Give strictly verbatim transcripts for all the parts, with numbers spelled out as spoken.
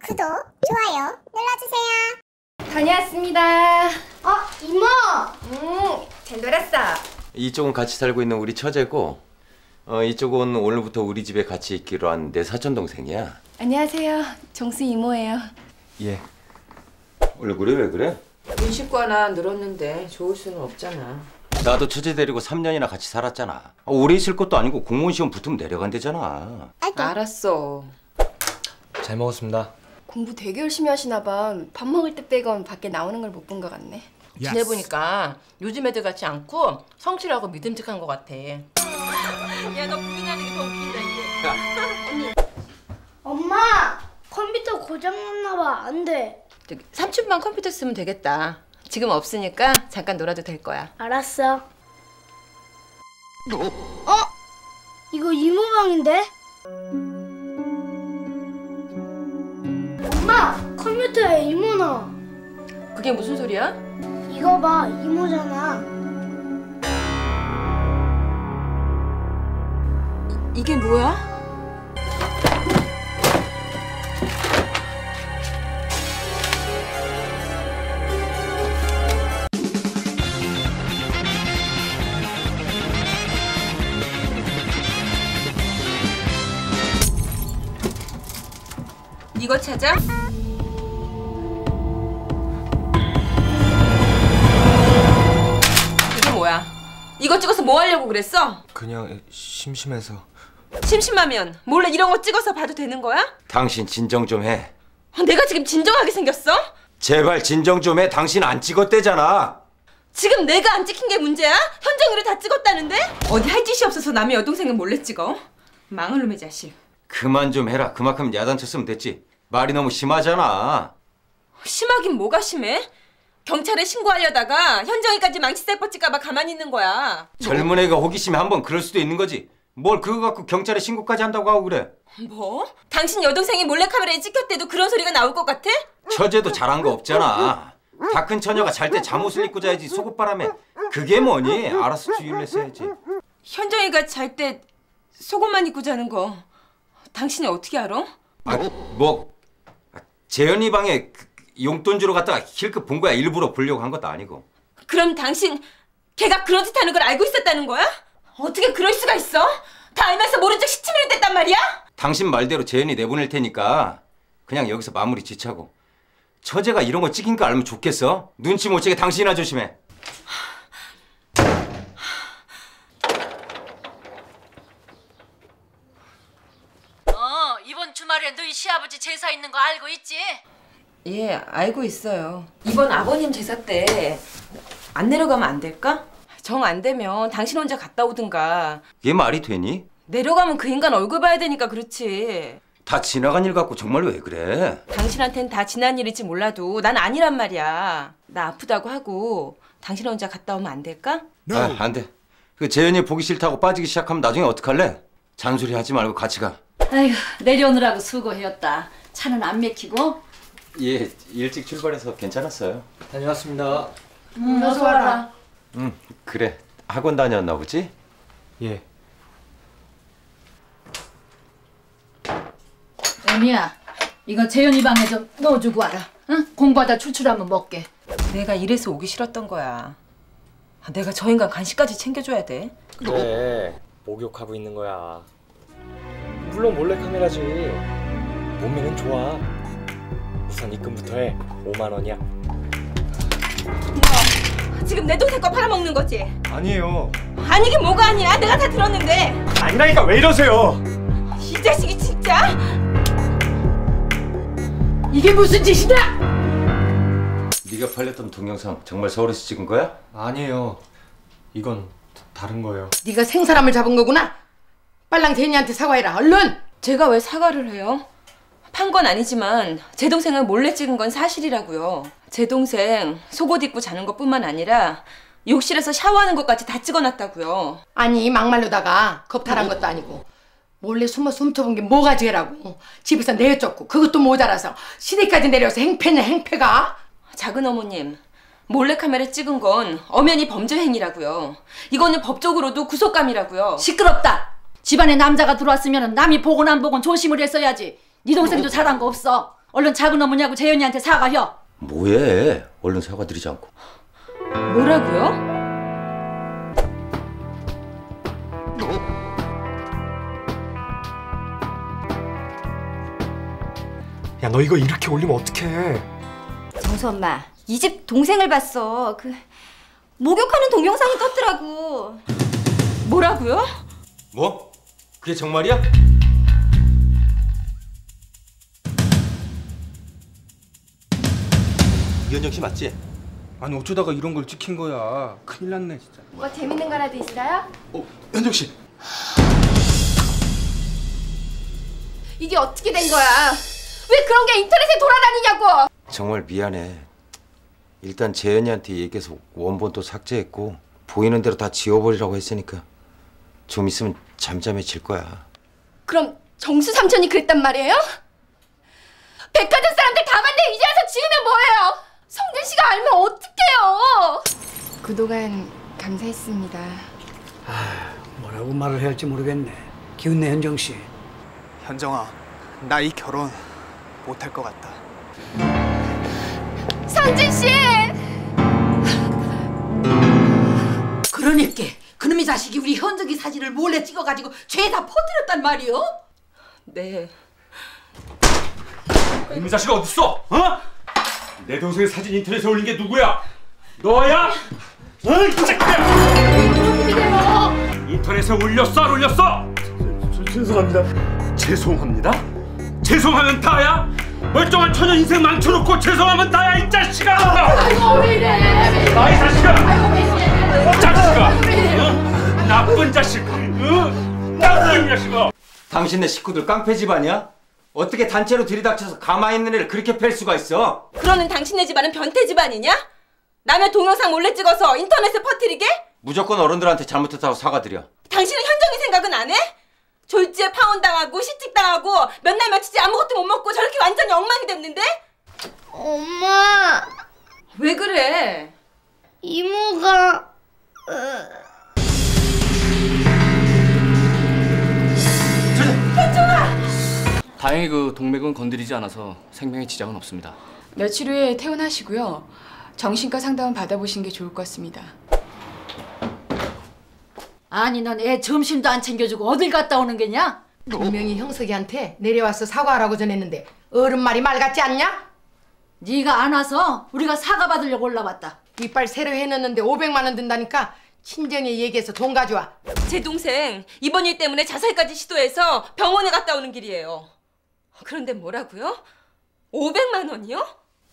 구독, 좋아요 눌러주세요. 다녀왔습니다. 어, 이모! 음, 잘 놀았어. 이쪽은 같이 살고 있는 우리 처제고, 어, 이쪽은 오늘부터 우리 집에 같이 있기로 한 내 사촌동생이야. 안녕하세요. 정수 이모예요. 예. 얼굴이 왜 그래? 윤식구 하나 늘었는데 좋을 수는 없잖아. 나도 처제 데리고 삼 년이나 같이 살았잖아. 어, 오래 있을 것도 아니고 공무원 시험 붙으면 내려간대잖아. 아이고. 알았어. 잘 먹었습니다. 공부 되게 열심히 하시나 봐. 밥 먹을 때 빼곤 밖에 나오는 걸 못 본 것 같네. 지내보니까 요즘 애들 같지 않고 성실하고 믿음직한 것 같아. 야, 너 부인하는 게 더 웃긴다 이게. 엄마! 컴퓨터 고장났나 봐. 안 돼. 저기 삼촌만 컴퓨터 쓰면 되겠다. 지금 없으니까 잠깐 놀아도 될 거야. 알았어. 어? 이거 이모 방인데? 엄마! 컴퓨터에 이모 나와. 그게 무슨 소리야? 이거 봐. 이모잖아. 이, 이게 뭐야? 이거 찾아? 이게 뭐야? 이거 찍어서 뭐 하려고 그랬어? 그냥 심심해서. 심심하면 몰래 이런 거 찍어서 봐도 되는 거야? 당신 진정 좀 해. 아, 내가 지금 진정하게 생겼어? 제발 진정 좀 해. 당신 안 찍었대잖아. 지금 내가 안 찍힌 게 문제야? 현정이를 다 찍었다는데? 어디 할 짓이 없어서 남의 여동생을 몰래 찍어? 망할 놈의 자식. 그만 좀 해라. 그만큼 야단쳤으면 됐지. 말이 너무 심하잖아. 심하긴 뭐가 심해? 경찰에 신고하려다가 현정이까지 망치살 뻗칠까봐 가만히 있는 거야. 젊은 애가 호기심에 한번 그럴 수도 있는 거지. 뭘 그거 갖고 경찰에 신고까지 한다고 하고 그래. 뭐? 당신 여동생이 몰래카메라에 찍혔대도 그런 소리가 나올 것 같아? 처제도 잘한 거 없잖아. 다 큰 처녀가 잘 때 잠옷을 입고 자야지 속옷바람에. 그게 뭐니? 알아서 주의를 했어야지. 현정이가 잘 때 속옷만 입고 자는 거 당신이 어떻게 알아? 아, 뭐 재현이 방에 그 용돈 주러 갔다가 힐끗 본 거야. 일부러 보려고 한 것도 아니고. 그럼 당신 걔가 그런 짓 하는 걸 알고 있었다는 거야? 어떻게 그럴 수가 있어? 다 알면서 모른 척 시치미를 댔단 말이야? 당신 말대로 재현이 내보낼 테니까 그냥 여기서 마무리 짓자고. 처제가 이런 거 찍힌 거 알면 좋겠어? 눈치 못 채게 당신이나 조심해. 어, 이번 주말에 너희 시아버지 제사 있는 거 알고 있지? 예, 알고 있어요. 이번 아버님 제사 때 안 내려가면 안 될까? 정 안 되면 당신 혼자 갔다 오든가. 이게 말이 되니? 내려가면 그 인간 얼굴 봐야 되니까 그렇지. 다 지나간 일 갖고 정말 왜 그래? 당신한텐 다 지난 일일지 몰라도 난 아니란 말이야. 나 아프다고 하고 당신 혼자 갔다 오면 안 될까? 아, 안 돼. 그 재현이 보기 싫다고 빠지기 시작하면 나중에 어떡할래? 잔소리 하지 말고 같이 가. 아휴, 내려오느라고 수고했다. 차는 안 막히고? 예, 일찍 출발해서 괜찮았어요. 다녀왔습니다. 응, 어서 와라. 응, 그래. 학원 다녔나 보지? 예. 애미야, 이거 재현이 방에 좀 넣어주고 와라. 응? 공부하다 출출하면 먹게. 내가 이래서 오기 싫었던 거야. 아, 내가 저 인간 간식까지 챙겨줘야 돼. 그래. 목욕하고 있는 거야. 물론 몰래카메라지. 몸매는 좋아. 우선 입금부터 해. 오만 원이야. 뭐? 지금 내 동생 거 팔아먹는 거지? 아니에요. 아니긴 뭐가 아니야. 내가 다 들었는데. 아니라니까 왜 이러세요? 이 자식이 진짜. 이게 무슨 짓이냐? 네가 팔렸던 동영상 정말 서울에서 찍은 거야? 아니에요. 이건 다른 거예요. 네가 생사람을 잡은 거구나. 빨랑 제니한테 사과해라. 얼른. 제가 왜 사과를 해요? 판 건 아니지만 제 동생을 몰래 찍은 건 사실이라고요. 제 동생 속옷 입고 자는 것뿐만 아니라 욕실에서 샤워하는 것까지 다 찍어놨다고요. 아니 막말로다가 겁탈한 것도 아니고 몰래 숨어서 훔쳐본 게 뭐가 죄라고. 집에서 내쫓고 그것도 모자라서 시내까지 내려서 행패냐 행패가. 작은 어머님, 몰래카메라 찍은 건 엄연히 범죄 행위라고요. 이거는 법적으로도 구속감이라고요. 시끄럽다. 집안에 남자가 들어왔으면 남이 보건 안 보건 조심을 했어야지. 네 동생도 잘한 거 없어. 얼른 작은 어머니하고 재현이한테 사과혀. 뭐해? 얼른 사과드리지 않고. 뭐라고요? 야, 너 이거 이렇게 올리면 어떡해? 정수 엄마, 이 집 동생을 봤어. 그 목욕하는 동영상이 떴더라고. 뭐라고요? 뭐? 그게 정말이야? 이현정 씨 맞지? 아니 어쩌다가 이런 걸 찍힌 거야. 큰일 났네 진짜. 뭐 재밌는 거라도 있어요? 어, 현정 씨. 이게 어떻게 된 거야? 왜 그런 게 인터넷에 돌아다니냐고! 정말 미안해. 일단 재현이한테 얘기해서 원본도 삭제했고 보이는 대로 다 지워버리라고 했으니까 좀 있으면 잠잠해질 거야. 그럼 정수 삼촌이 그랬단 말이에요? 백화점 사람들 다 봤는데 이제 와서 지우면 뭐예요? 성진 씨가 알면 어떡해요? 그동안 감사했습니다. 아, 뭐라고 말을 해야 할지 모르겠네. 기운내 현정 씨. 현정아, 나 이 결혼 못할 것 같다. 성진 씨! 그러니까 그놈의 자식이 우리 현정이 사진을 몰래 찍어가지고 죄다 퍼뜨렸단 말이오? 네. 이놈의 자식아 어딨어? 어? 내 동생 사진 인터넷에 올린 게 누구야? 너야? 어이 새끼야! 인터넷에 올렸어 안 올렸어? 죄송합니다. 죄송합니다? 죄송하면 다야? 멀쩡한 처녀 인생 망쳐놓고 죄송하면 다야 이 자식아! 아이고 왜 이래? 나이 자식아! 자식아! 어? 나쁜 자식! 어? 나쁜 자식아! 당신네 식구들 깡패 집안이야? 어떻게 단체로 들이닥쳐서 가만히 있는 애를 그렇게 팰 수가 있어? 그러는 당신네 집안은 변태 집안이냐? 남의 동영상 몰래 찍어서 인터넷에 퍼뜨리게? 무조건 어른들한테 잘못했다고 사과드려. 당신은 현정이 생각은 안 해? 졸지에 파혼당하고 시집당하고 몇 날 며칠째 아무것도 못 먹고 저렇게 완전히 엉망이 됐는데? 엄마, 왜 그래? 이모가 다행히 그 동맥은 건드리지 않아서 생명에 지장은 없습니다. 며칠 후에 퇴원하시고요. 정신과 상담을 받아보신 게 좋을 것 같습니다. 아니 넌 애 점심도 안 챙겨주고 어딜 갔다 오는 게냐? 분명히 형석이한테 내려와서 사과하라고 전했는데 어른 말이 말 같지 않냐? 네가 안 와서 우리가 사과 받으려고 올라왔다. 이빨 새로 해놨는데 오백만 원 든다니까 친정에 얘기해서 돈 가져와. 제 동생 이번 일 때문에 자살까지 시도해서 병원에 갔다 오는 길이에요. 그런데 뭐라고요? 오백만 원이요?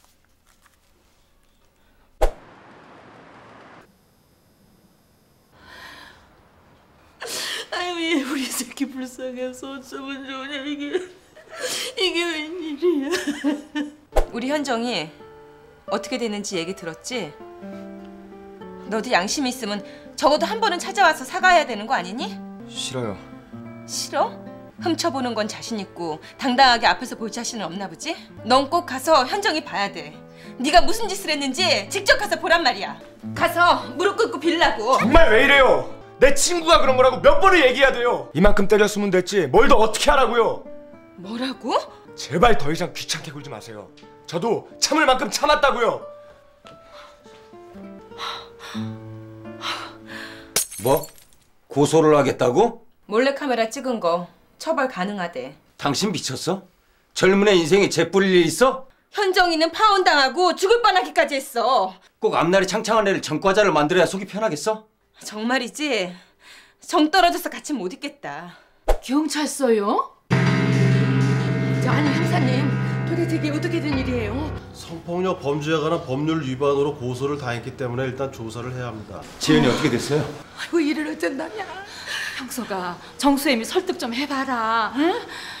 아유 얘 우리 새끼 불쌍해서 어쩌면 좋으냐 이게 이게 웬일이야. 우리 현정이 어떻게 되는지 얘기 들었지? 너도 양심이 있으면 적어도 한 번은 찾아와서 사과해야 되는 거 아니니? 싫어요. 싫어? 훔쳐보는 건 자신 있고 당당하게 앞에서 볼 자신은 없나 보지? 넌 꼭 가서 현정이 봐야 돼. 네가 무슨 짓을 했는지 직접 가서 보란 말이야. 가서 무릎 꿇고 빌라고. 정말 왜 이래요? 내 친구가 그런 거라고 몇 번을 얘기해야 돼요. 이만큼 때렸으면 됐지 뭘 더 어떻게 하라고요? 뭐라고? 제발 더 이상 귀찮게 굴지 마세요. 저도 참을 만큼 참았다고요. 뭐? 고소를 하겠다고? 몰래카메라 찍은 거 처벌 가능하대. 당신 미쳤어? 젊은 애 인생에 재뿌릴 일 있어? 현정이는 파혼당하고 죽을 뻔하기까지 했어. 꼭 앞날이 창창한 애를 전과자를 만들어야 속이 편하겠어? 정말이지? 정 떨어져서 같이 못 있겠다. 경찰서요? 저 아니 형사님 도대체 이게 어떻게 된 일이에요? 성폭력 범죄에 관한 법률 위반으로 고소를 당했기 때문에 일단 조사를 해야 합니다. 재현이 어떻게 됐어요? 아이고 일을 어쩐다냐. 형서가 정수애미 설득 좀 해봐라. 응?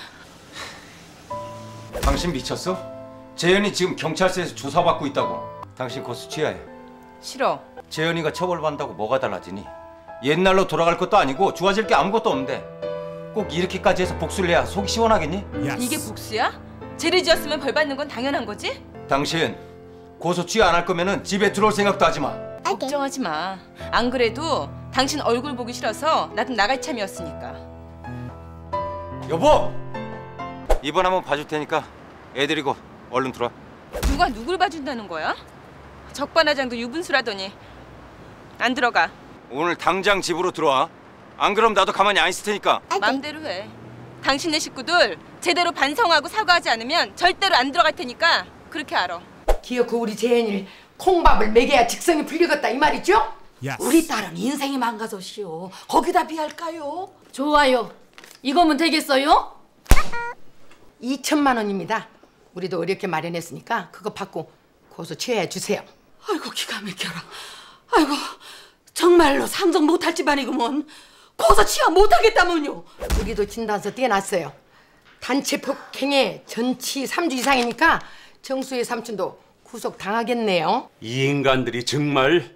당신 미쳤어? 재현이 지금 경찰서에서 조사받고 있다고. 당신 고소 취하해. 싫어. 재현이가 처벌받는다고 뭐가 달라지니? 옛날로 돌아갈 것도 아니고 좋아질 게 아무것도 없는데 꼭 이렇게까지 해서 복수를 해야 속이 시원하겠니? 이게 복수야? 죄를 지었으면 벌 받는 건 당연한 거지? 당신 고소 취하 안 할 거면은 집에 들어올 생각도 하지 마. 걱정하지 마. 안 그래도 당신 얼굴 보기 싫어서 나도 나갈 참이었으니까. 여보! 이번 한번 봐줄 테니까 애 데리고 얼른 들어와. 누가 누굴 봐준다는 거야? 적반하장도 유분수라더니 안 들어가. 오늘 당장 집으로 들어와. 안 그럼 나도 가만히 안 있을 테니까. 마음대로 해. 당신네 식구들 제대로 반성하고 사과하지 않으면 절대로 안 들어갈 테니까 그렇게 알아. 기어코 우리 재현이를 콩밥을 먹여야 직성이 풀리겠다 이 말이죠? 우리 딸은 인생이 망가졌시오. 거기다 비할까요? 좋아요. 이거면 되겠어요? 이천만 원입니다. 우리도 어렵게 마련했으니까 그거 받고 고소 취하해 주세요. 아이고 기가 막혀라. 아이고 정말로 상정 못할 집안이구먼. 고소 취하 못하겠다면요. 우리도 진단서 떼어놨어요. 단체 폭행에 전치 삼 주 이상이니까 정수의 삼촌도 구속 당하겠네요. 이 인간들이 정말.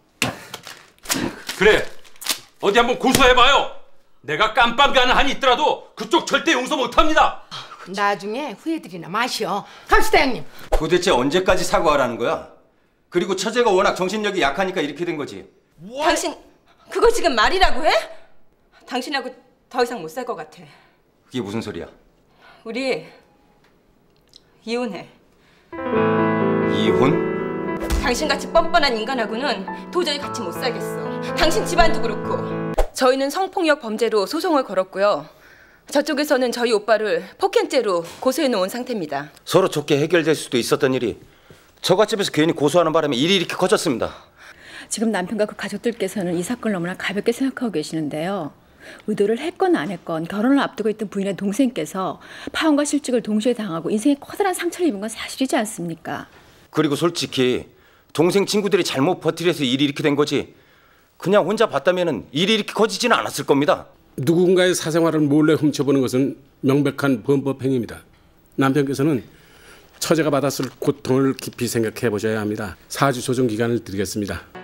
그래, 어디 한번 고소해봐요. 내가 깜빵가는 한이 있더라도 그쪽 절대 용서 못합니다. 나중에 후회들이나 마시오. 갑시다 형님. 도대체 언제까지 사과하라는 거야? 그리고 처제가 워낙 정신력이 약하니까 이렇게 된 거지. 당신 그거 지금 말이라고 해? 당신하고 더 이상 못 살 것 같아. 그게 무슨 소리야? 우리 이혼해. 이혼? 당신같이 뻔뻔한 인간하고는 도저히 같이 못 살겠어. 당신 집안도 그렇고. 저희는 성폭력 범죄로 소송을 걸었고요. 저쪽에서는 저희 오빠를 폭행죄로 고소해 놓은 상태입니다. 서로 좋게 해결될 수도 있었던 일이 처갓집에서 괜히 고소하는 바람에 일이 이렇게 커졌습니다. 지금 남편과 그 가족들께서는 이 사건을 너무나 가볍게 생각하고 계시는데요. 의도를 했건 안 했건 결혼을 앞두고 있던 부인의 동생께서 파혼과 실직을 동시에 당하고 인생에 커다란 상처를 입은 건 사실이지 않습니까? 그리고 솔직히 동생 친구들이 잘못 버티려서 일이 이렇게 된 거지 그냥 혼자 봤다면 일이 이렇게 커지지는 않았을 겁니다. 누군가의 사생활을 몰래 훔쳐보는 것은 명백한 범법 행위입니다. 남편께서는 처제가 받았을 고통을 깊이 생각해 보셔야 합니다. 사주 조정 기간을 드리겠습니다.